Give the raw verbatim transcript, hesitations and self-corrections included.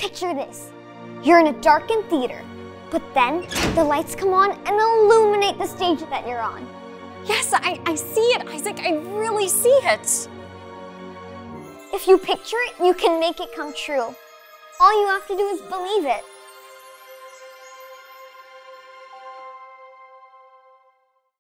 Picture this. You're in a darkened theater, but then the lights come on and illuminate the stage that you're on. Yes, I, I see it, Isaac. I really see it. If you picture it, you can make it come true. All you have to do is believe it.